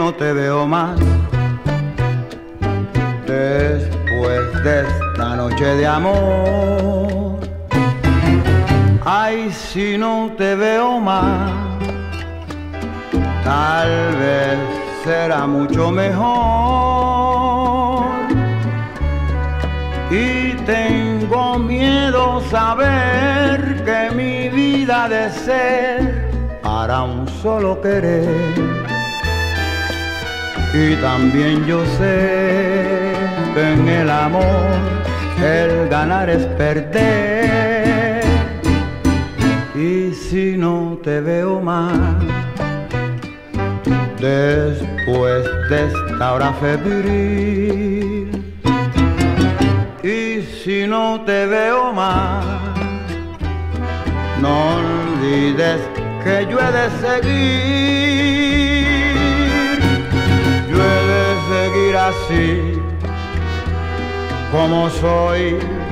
no te veo más después de esta noche de amor. Ay, si no te veo más, tal vez será mucho mejor. Y tengo miedo saber que mi vida ha de ser para un solo querer. Y también yo sé que en el amor el ganar es perder. Y si no te veo más después de esta hora febril, y si no te veo más, no olvides que yo he de seguir. Yo he de seguir así como soy,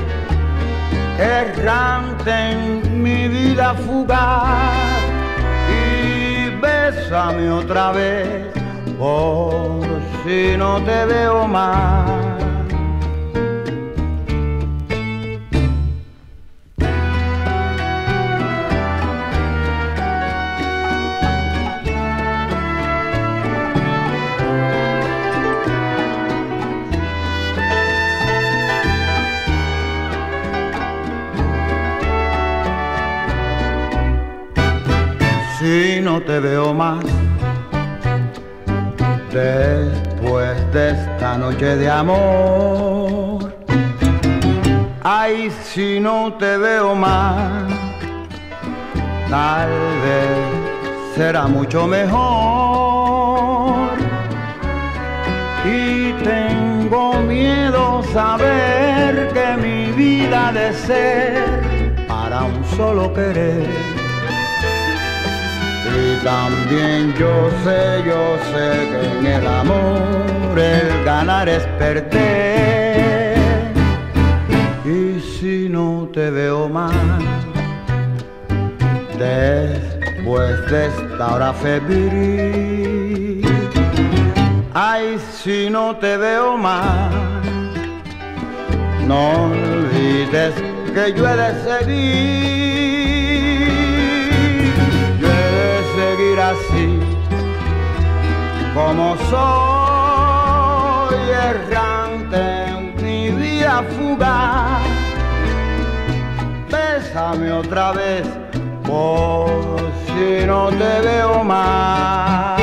errante en mi vida fugaz. Y bésame otra vez, por si no te veo más. Si no te veo más después de esta noche de amor, ay, si no te veo más, tal vez será mucho mejor. Y tengo miedo saber que mi vida ha de ser para un solo querer. Y también yo sé que en el amor el ganar es perder. Y si no te veo más después de esta hora febril, ay, si no te veo más, no olvides que yo he de seguir. Así como soy, errante en mi vida fugaz. Bésame otra vez, por si no te veo más.